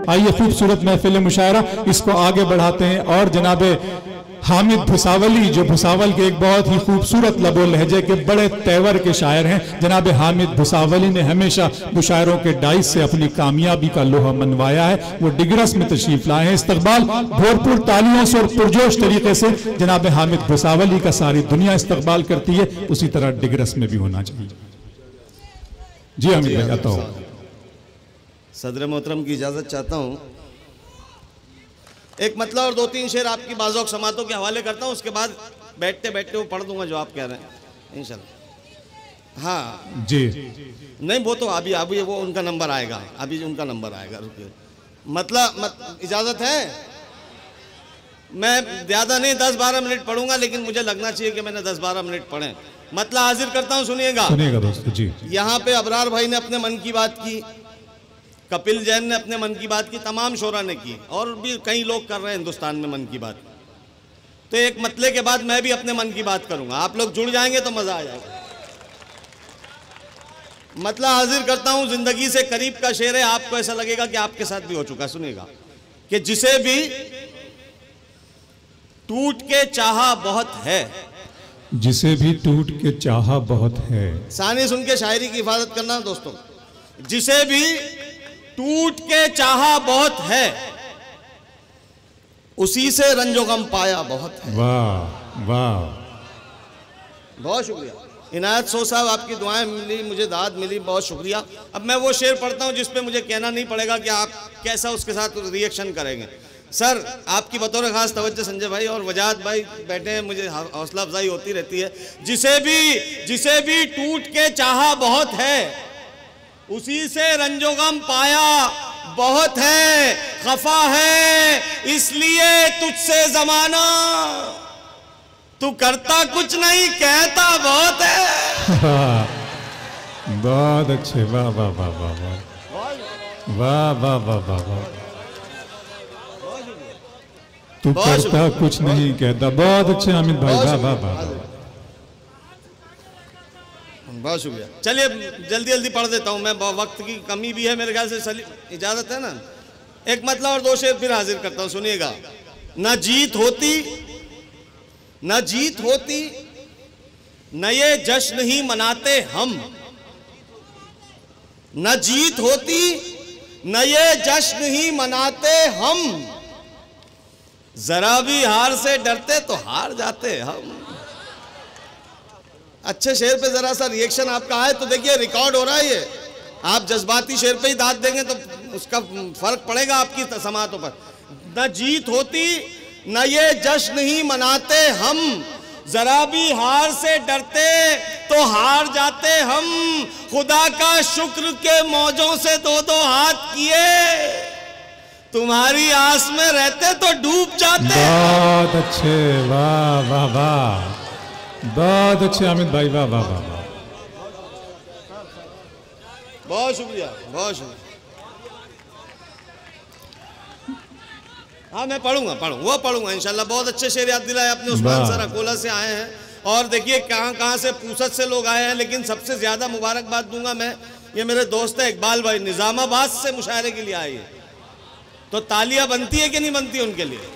आइए खूबसूरत महफिल मुशायरा इसको आगे बढ़ाते हैं और जनाब हामिद भुसावली, जो भुसावल के एक बहुत ही खूबसूरत लबो लहजे के बड़े तेवर के शायर हैं, जनाब हामिद भुसावली ने हमेशा मुशायरों के डाइस से अपनी कामयाबी का लोहा मनवाया है। वो डिग्रस में तशरीफ लाए हैं। इस्तकबाल भरपूर तालियों से और पुरजोश तरीके से जनाब हामिद भुसावली का सारी दुनिया इस्तकबाल करती है, उसी तरह डिग्रस में भी होना चाहिए। जी हामिद भाई, आता हूं। सदर मोहतरम की इजाजत चाहता हूं। एक मतलब और 2-3 शेर आपकी बाज़ौक़ समातों के हवाले करता हूं, उसके बाद बैठते बैठते वो पढ़ दूंगा जो आप कह रहे हैं इंशाल्लाह। हाँ जी, नहीं वो तो अभी वो उनका नंबर आएगा, अभी उनका नंबर आएगा, रुकिए। मतलब इजाज़त है? मैं ज़्यादा नहीं 10-12 मिनट पढ़ूंगा, लेकिन मुझे लगना चाहिए कि मैंने 10-12 मिनट पढ़े। मतलब हाजिर करता हूँ, सुनिएगा दोस्तों जी। यहाँ पे अबरार भाई ने अपने मन की बात की, कपिल जैन ने अपने मन की बात की, तमाम शोरा ने की, और भी कई लोग कर रहे हैं हिंदुस्तान में मन की बात। तो एक मतले के बाद मैं भी अपने मन की बात करूंगा, आप लोग जुड़ जाएंगे तो मजा आ जाएगा। मतलब हाजिर करता हूं, जिंदगी से करीब का शेर है, आपको ऐसा लगेगा कि आपके साथ भी हो चुका। सुनिएगा कि जिसे भी टूट के चाहा बहुत है, जिसे भी टूट के चाहा बहुत है। सानी सुन के शायरी की हिफाजत करना दोस्तों। जिसे भी टूट के चाहा बहुत है, उसी से रंजो गम पाया बहुत है। वाह वाह, बहुत शुक्रिया इनायत सो साहब, आपकी दुआएं मिली, मुझे दाद मिली, बहुत शुक्रिया। अब मैं वो शेर पढ़ता हूं जिस पे मुझे कहना नहीं पड़ेगा कि आप कैसा उसके साथ रिएक्शन करेंगे। सर आपकी बतौर खास तवज्जो संजय भाई और वजाहत भाई बैठे हैं, मुझे हौसला अफजाई होती रहती है। जिसे भी टूट के चाहा बहुत है, उसी से रंजोगम पाया बहुत है। खफा है इसलिए तुझसे जमाना, तू करता कुछ नहीं कहता बहुत है। बहुत अच्छे, वाह वाह वाह वाह वाह वाह वाह वाह वाह वाह। तू करता कुछ नहीं कहता, बहुत अच्छे हामिद भाई, वाह वाह वाह। बहुत शुक्रिया। चलिए जल्दी जल्दी पढ़ देता हूं मैं, वक्त की कमी भी है मेरे ख्याल से, इजाजत है ना। एक मतलब और 2 शेर फिर हाजिर करता हूं, सुनिएगा। न जीत होती न ये जश्न ही मनाते हम, न जीत होती न ये जश्न ही मनाते हम, जरा भी हार से डरते तो हार जाते हम। अच्छे शेर पे जरा सा रिएक्शन आपका आए तो देखिए रिकॉर्ड हो रहा है ये। आप जज्बाती शेर पे ही दाद देंगे तो उसका फर्क पड़ेगा आपकी समातों पर। न जीत होती न ये जश्न ही मनाते हम, जरा भी हार से डरते तो हार जाते हम। खुदा का शुक्र के मौजों से 2-2 हाथ किए, तुम्हारी आस में रहते तो डूब जाते। बहुत अच्छे, वाह वाह वाह, बहुत अच्छे हामिद भाई, वाह वाह वाह। बहुत शुक्रिया, बहुत शुक्रिया। हाँ मैं पढ़ूंगा इंशाल्लाह। बहुत अच्छे शेर याद दिलाए आपने। उस्मान सर अकोला से आए हैं और देखिए कहाँ से पूसत से लोग आए हैं, लेकिन सबसे ज्यादा मुबारकबाद दूंगा मैं, ये मेरे दोस्त है इकबाल भाई, निजामाबाद से मुशायरे के लिए आए हैं। तो तालियां बनती है कि नहीं बनती उनके लिए।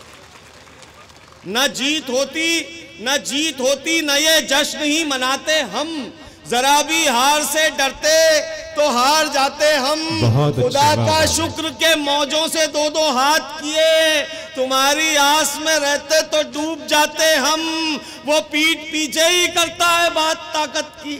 न जीत होती न ये जश्न ही मनाते हम, जरा भी हार से डरते तो हार जाते हम। खुदा का शुक्र के मौजों से 2-2 हाथ किए, तुम्हारी आस में रहते तो डूब जाते हम। वो पीठ पीछे ही करता है बात ताकत की।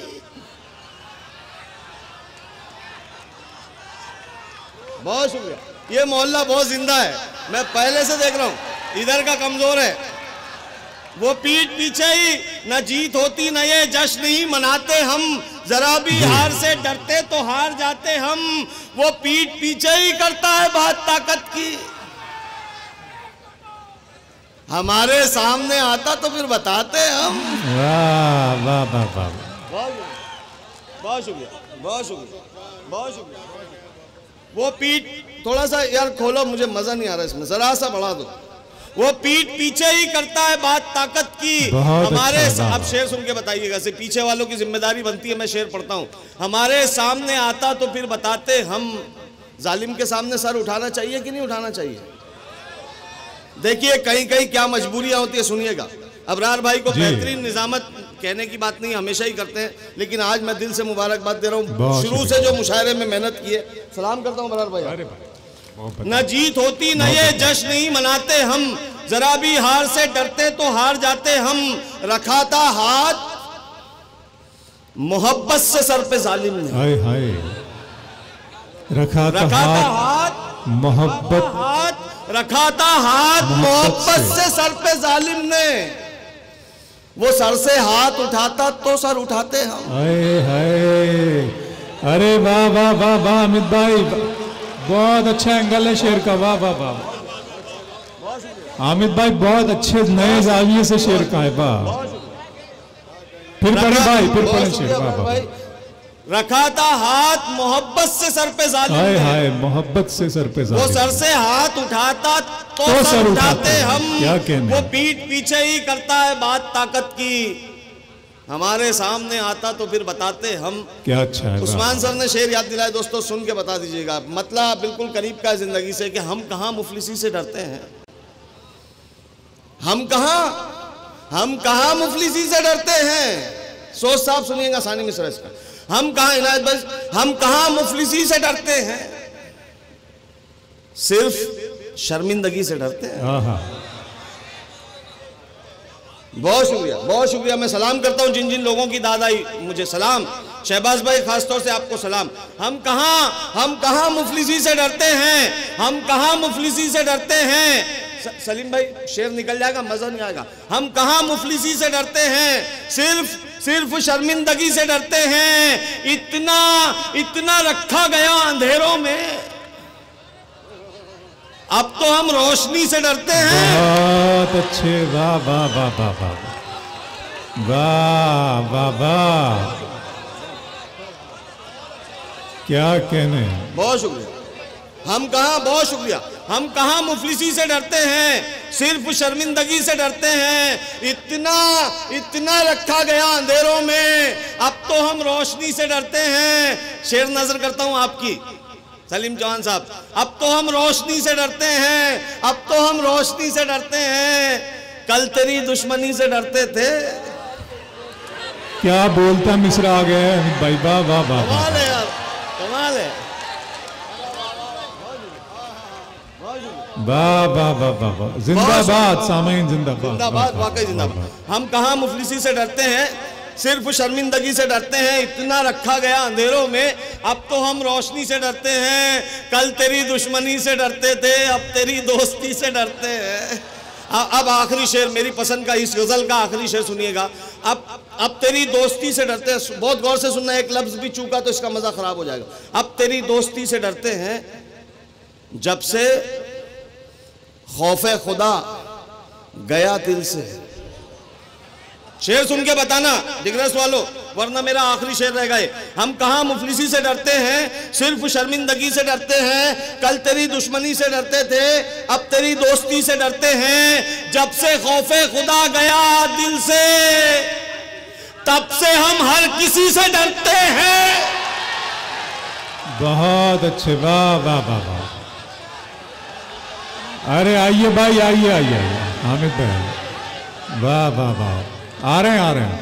बहुत शुक्रिया। ये मोहल्ला बहुत जिंदा है, मैं पहले से देख रहा हूं, इधर का कमजोर है। वो पीठ पीछे ही न जीत होती न ये जश्न ही मनाते हम, जरा भी हार से डरते तो हार जाते हम। वो पीठ पीछे ही करता है बात ताकत की, हमारे सामने आता तो फिर बताते हम। वाह वाह वाह वाह, बहुत शुक्रिया, बहुत शुक्रिया, बहुत शुक्रिया। वो पीठ थोड़ा सा यार खोलो, मुझे मजा नहीं आ रहा इसमें, जरा सा बढ़ा दो। वो पीठ पीछे ही करता है बात ताकत की, हमारे अब शेर सुन के बताइएगा, से पीछे वालों की जिम्मेदारी बनती है। मैं शेर पढ़ता हूं। हमारे सामने आता तो फिर बताते हम, जालिम के सामने सर उठाना चाहिए कि नहीं उठाना चाहिए? देखिए कहीं कहीं क्या मजबूरियां होती है, सुनिएगा। अबरार भाई को बेहतरीन निजामत कहने की बात नहीं, हमेशा ही करते हैं, लेकिन आज मैं दिल से मुबारकबाद दे रहा हूँ। शुरू से जो मुशायरे में मेहनत की है, सलाम करता हूँ अबरार भाई। न जीत होती न ये जश्न नहीं मनाते हम, जरा भी हार से डरते तो हार जाते हम। रखा था हाथ मोहब्बत से सर पे जालिम ने, हाय हाय, रखा था हाथ मोहब्बत, रखा था हाथ मोहब्बत से सर पे जालिम ने। वो सर से हाथ उठाता तो सर उठाते हम। हाय हाय, अरे वाह वाह वाह वाह अमित भाई, बहुत अच्छा एंगल है शेर का, वाह वाह वाह। हामिद भाई बहुत अच्छे नए जाविये से शेर का है, वाह। फिर पढ़े भाई, फिर पढ़े शेर, वाह वाह। रखा था हाथ मोहब्बत से सर पे जालिम, हाय हाय, मोहब्बत से सर पे जालिम। वो सर से हाथ उठाता तो सर उठाते हम। क्या कहने, वो पीठ पीछे ही करता है बात ताकत की, हमारे सामने आता तो फिर बताते हम। क्या अच्छा है। उस्मान सर ने शेर याद दिलाया दोस्तों, सुन के बता दीजिएगा। मतलब बिल्कुल करीब का जिंदगी से कि हम कहाँ मुफलिसी से डरते हैं, हम कहाँ मुफलिसी से डरते हैं। सोच साहब सुनिएगा सानी मिश्रा इसका। हम कहाँ, इनायत भाई, हम कहाँ मुफलिसी से डरते हैं, सिर्फ शर्मिंदगी से डरते हैं। बहुत शुक्रिया, बहुत शुक्रिया। मैं सलाम करता हूं जिन जिन लोगों की दाद आई, मुझे सलाम। शहबाज भाई खासतौर से आपको सलाम। हम कहाँ मुफलिसी से डरते हैं, हम कहाँ मुफलिसी से डरते हैं। सलीम भाई शेर निकल जाएगा, मजा नहीं आएगा। हम कहाँ मुफलिसी से डरते हैं, सिर्फ शर्मिंदगी से डरते हैं। इतना रखा गया अंधेरों में, अब तो हम रोशनी से डरते हैं। बहुत अच्छे, वाह वाह वाह वाह वाह वाह वाह वाह, क्या कहने। बहुत शुक्रिया। बहुत शुक्रिया। हम कहाँ मुफलिसी से डरते हैं, सिर्फ शर्मिंदगी से डरते हैं। इतना रखा गया अंधेरों में, अब तो हम रोशनी से डरते हैं। शेर नजर करता हूं आपकी सलीम चौहान साहब। अब तो हम रोशनी से डरते हैं, अब तो हम रोशनी से डरते हैं। कल तेरी दुश्मनी से डरते थे। क्या बोलता मिश्रा आ गया है भाई, वाह वाह वाह, कमाल है यार, कमाल है। वाह वाह वाह वाह वाह, जिंदाबाद सामीन, जिंदाबाद, वाकई जिंदाबाद। हम कहाँ मुफलिसी से डरते हैं, सिर्फ शर्मिंदगी से डरते हैं। इतना रखा गया अंधेरों में, अब तो हम रोशनी से डरते हैं। कल तेरी दुश्मनी से डरते थे, अब तेरी दोस्ती से डरते हैं। अब आखिरी शेर मेरी पसंद का, इस गजल का आखिरी शेर सुनिएगा। अब तेरी दोस्ती से डरते हैं, बहुत गौर से सुनना, एक लफ्ज भी चूका तो इसका मजा खराब हो जाएगा। अब तेरी दोस्ती से डरते हैं, जब से खौफे खुदा गया दिल से। शेर सुन के बताना डिग्रेस वालों, वरना मेरा आखिरी शेर रह गए। हम कहाँ मुफलिसी से डरते हैं, सिर्फ शर्मिंदगी से डरते हैं। कल तेरी दुश्मनी से डरते थे, अब तेरी दोस्ती से डरते हैं। जब से खौफे खुदा गया दिल से, तब से हम हर किसी से डरते हैं। बहुत अच्छे, वाह वाह वाह वाह। अरे आइए भाई, आइए आइए हामिद भाई, वाह वाह वाह। आ रहे हैं।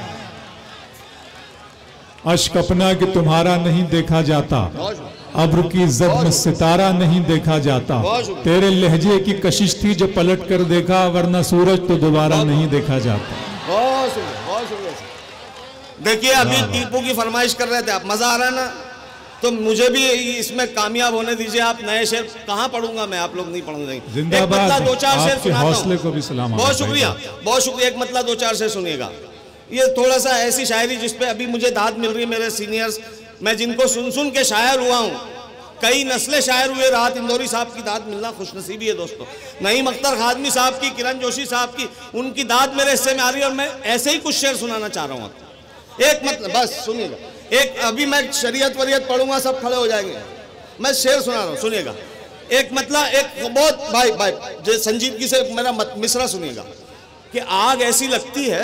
अश्क अपना कि तुम्हारा नहीं देखा जाता, अब्र की जद में सितारा नहीं देखा जाता। तेरे लहजे की कशिश थी जो पलट कर देखा, वरना सूरज तो दोबारा नहीं देखा जाता। बहुत शुक्रिया। देखिए अभी टीपू की फरमाइश कर रहे थे आप, मजा आ रहा है ना, तो मुझे भी इसमें कामयाब होने दीजिए आप। नए शेर कहाँ पढ़ूंगा मैं, आप लोग नहीं पढ़ने देंगे। जिंदाबाद, दो चार शेर सुनाता हौसले को भी सलाम। बहुत शुक्रिया, बहुत शुक्रिया। एक मतलब दो चार शेर सुनिएगा। ये थोड़ा सा ऐसी शायरी जिसपे अभी मुझे दाद मिल रही है, मेरे सीनियर्स, मैं जिनको सुन के शायर हुआ हूँ, कई नस्लें शायर हुए। राहत इंदौरी साहब की दाद मिलना खुशनसीबी है दोस्तों। नईम अख्तर खादमी साहब की, किरण जोशी साहब की, उनकी दाद मेरे हिस्से में आ रही है। और मैं ऐसे ही कुछ शेर सुनाना चाह रहा हूँ। एक मतलब बस सुनिएगा, एक अभी मैं शरीयत वरीयत पढ़ूंगा, सब खड़े हो जाएंगे। मैं शेर सुना रहा हूँ, सुनिएगा। एक मतलब एक बहुत भाई संजीदगी से मेरा मिसरा सुनिएगा कि आग ऐसी लगती है,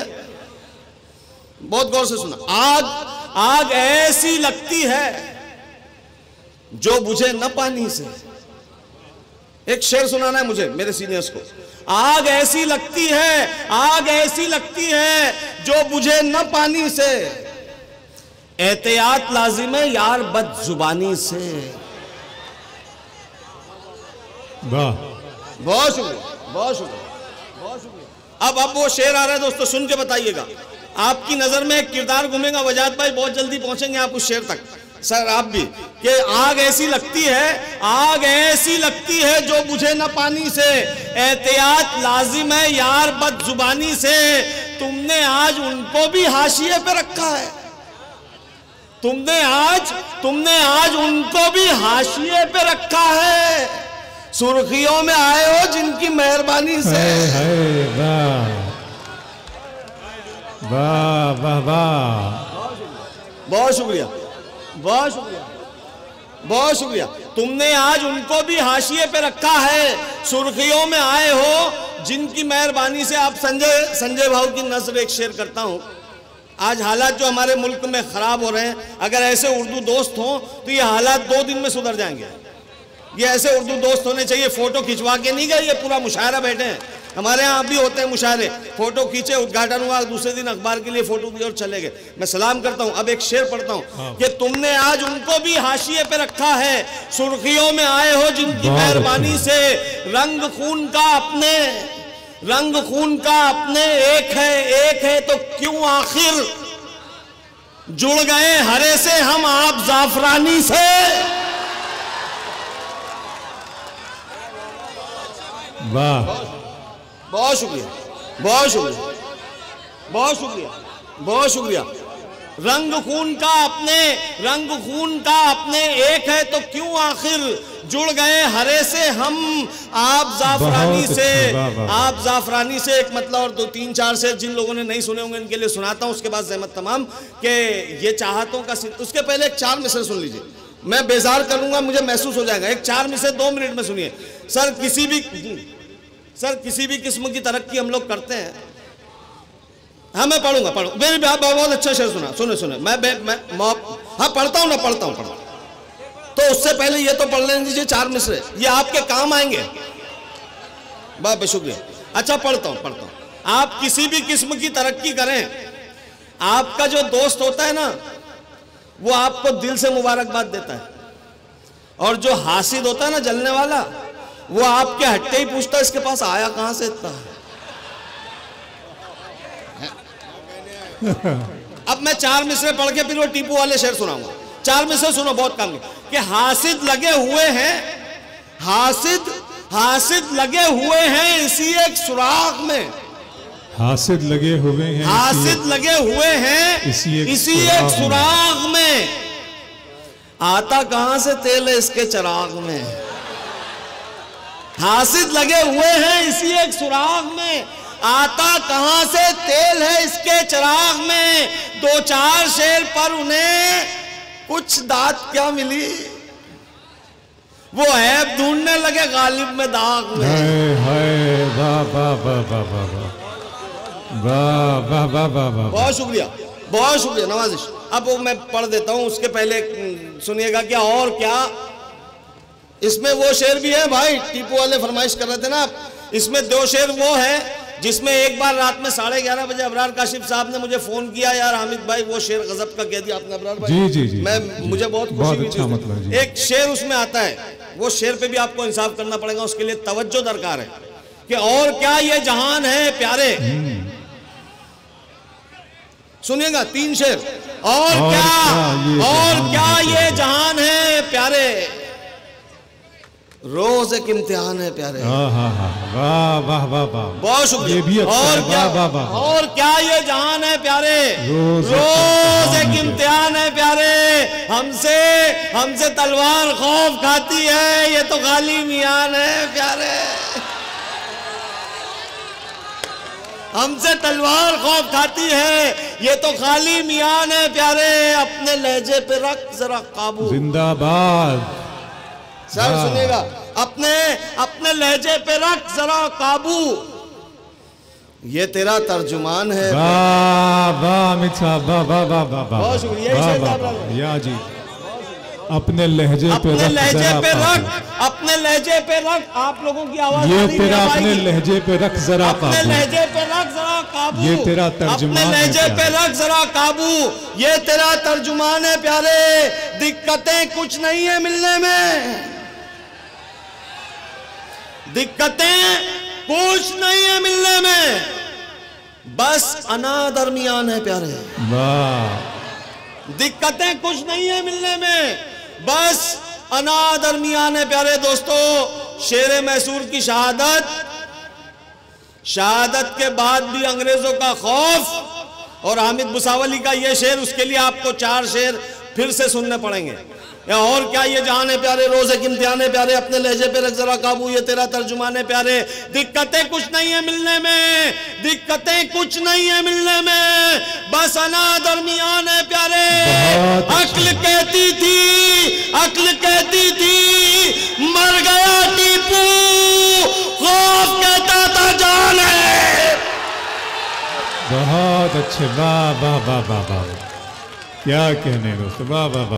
बहुत गौर से सुना। आग ऐसी लगती है जो बुझे न पानी से। एक शेर सुनाना है मुझे मेरे सीनियर्स को। आग ऐसी लगती है, आग ऐसी लगती है जो बुझे न पानी से, एहतियात लाजिम है यार बदजुबानी से। वाह, बहुत शुक्रिया, बहुत शुक्रिया, बहुत शुक्रिया। अब वो शेर आ रहा है दोस्तों, सुन के बताइएगा। आपकी नजर में एक किरदार घूमेगा, वजाहत भाई बहुत जल्दी पहुंचेंगे आप उस शेर तक, सर आप भी, कि आग ऐसी लगती है, आग ऐसी लगती है जो बुझे न पानी से, एहतियात लाजिम है यार बदजुबानी से। तुमने आज उनको भी हाशिए पे रखा है, तुमने आज उनको भी हाशिए पे रखा है, सुर्खियों में आए हो जिनकी मेहरबानी से। वाह वाह वाह, बहुत शुक्रिया, बहुत शुक्रिया, बहुत शुक्रिया। तुमने आज उनको भी हाशिए पे रखा है, सुर्खियों में आए हो जिनकी मेहरबानी से। आप संजय भाव की नज़र एक शेर करता हूं। आज हालात जो हमारे मुल्क में खराब हो रहे हैं, अगर ऐसे उर्दू दोस्त हों तो ये हालात 2 दिन में सुधर जाएंगे। ये ऐसे उर्दू दोस्त होने चाहिए, फोटो खिंचवा के नहीं गए, ये पूरा मुशायरा बैठे हैं। हमारे यहाँ भी होते हैं मुशायरे, फोटो खींचे, उद्घाटन हुआ, दूसरे दिन अखबार के लिए फोटो दिए और चले गए। मैं सलाम करता हूँ। अब एक शेर पढ़ता हूँ कि तुमने आज उनको भी हाशिए पे रखा है, सुर्खियों में आए हो जिनकी मेहरबानी से। रंग खून का अपने एक है तो क्यों आखिर जुड़ गए हरे से हम आप जाफरानी से। वाह, बहुत शुक्रिया, बहुत शुक्रिया, बहुत शुक्रिया, बहुत शुक्रिया। रंग खून का अपने एक है तो क्यों आखिर जुड़ गए हरे से हम आप जाफरानी से। आप जाफरानी से एक मतलब और 2-3-4 शेर जिन लोगों ने नहीं सुने होंगे इनके लिए सुनाता हूं, उसके बाद ज़हमत तमाम कि ये चाहतों का। उसके पहले एक 4 मिसरे सुन लीजिए, मैं बेजार करूंगा, मुझे महसूस हो जाएगा। एक 4 मिसरे 2 मिनट में सुनिए। सर किसी भी किस्म की तरक्की हम लोग करते हैं। हाँ मैं पढ़ूंगा मेरे बहुत अच्छा शेर सुने मैं हाँ पढ़ता हूँ। तो उससे पहले ये तो पढ़ लेने दीजिए 4 मिसरे, ये आपके काम आएंगे। बहुत शुक्रिया। अच्छा पढ़ता हूँ। आप किसी भी किस्म की तरक्की करें, आपका जो दोस्त होता है ना वो आपको दिल से मुबारकबाद देता है, और जो हासिद होता है ना जलने वाला, वो आपके हटते ही पूछता है इसके पास आया कहां से इतना। अब मैं 4 मिसरे पढ़ के फिर वो टीपू वाले शेर सुनाऊंगा। 4 मिसरे सुनो, बहुत काम कि हासिद लगे हुए हैं इसी एक सुराग में। हासिद लगे हुए हैं इसी एक सुराग में। आता कहां से तेल है इसके चिराग में। हासिद लगे हुए हैं इसी एक सुराग में, आता कहां से तेल है इसके चिराग में। 2-4 शेर पर उन्हें कुछ दात क्या मिली, वो ऐब ढूंढने लगे गालिब में दाग में। बहुत शुक्रिया, बहुत शुक्रिया, नवाजिश। अब वो मैं पढ़ देता हूं, उसके पहले सुनिएगा क्या और क्या। इसमें वो शेर भी है भाई, टीपू वाले फरमाइश कर रहे थे ना। इसमें 2 शेर वो है जिसमें एक बार रात में 11:30 बजे अबरार काशिफ साहब ने मुझे फोन किया, यार हामिद भाई वो शेर गजब का कह दिया आपने अबरार भाई। जी। मुझे बहुत खुशी हुई। अच्छा मतलब एक शेर उसमें आता है, वो शेर पे भी आपको इंसाफ करना पड़ेगा, उसके लिए तवज्जो दरकार है कि और क्या ये जहान है प्यारे। सुनिएगा 3 शेर। और क्या ये जहान है प्यारे, रोज एक इम्तिहान है प्यारे। वाह वाह वाह वाह, बहुत शुक्रिया। और क्या ये जहान है प्यारे, रोज एक इम्तिहान है प्यारे। हमसे तलवार खौफ खाती है, ये तो खाली मियान है प्यारे। हमसे तलवार खौफ खाती है, ये तो खाली मियान है प्यारे। अपने लहजे पे रख जरा काबू। जिंदाबाद। सर सुनिएगा, अपने लहजे पे रख जरा काबू, ये तेरा तर्जुमान है। वाह वाह अमित साहब, वाह वाह वाह वाह, बहुत शुक्रिया। या जी अपने लहजे पे अपने रख, लहजे जरा पे काबू। रख, अपने लहजे पे रख। आप लोगों की आवाज ये आ रही तेरा है अपने भाई। लहजे पे रख जरा अपने काबू। लहजे पे रख जरा काबू। ये तेरा तर्जुमान अपने है लहजे पे प्यारे। रख जरा काबू। ये तेरा तर्जुमान है प्यारे। दिक्कतें कुछ नहीं है मिलने में, दिक्कतें कुछ नहीं है मिलने में, बस अना दरमियान है प्यारे। वाह, दिक्कतें कुछ नहीं है मिलने में, बस अना दरमियान है प्यारे दोस्तों। शेर मैसूर की शहादत, शहादत के बाद भी अंग्रेजों का खौफ, और हामिद भुसावली का ये शेर, उसके लिए आपको 4 शेर फिर से सुनने पड़ेंगे। या और क्या, ये जहान है प्यारे, रोज एक इम्तिहान है प्यारे, अपने लहजे पे रख जरा काबू, ये तेरा तर्जुमान है प्यारे। दिक्कतें कुछ नहीं है मिलने में, दिक्कतें कुछ नहीं है मिलने में, बस अना दरमियान है प्यारे। अक्ल कहती थी, अक्ल कहती थी मर गया टीपू, खौफ कहता था जान है। बहुत अच्छे, वाह वाह वाह वाह वाह, क्या कहने दोस्तों, वाह वाह वाह।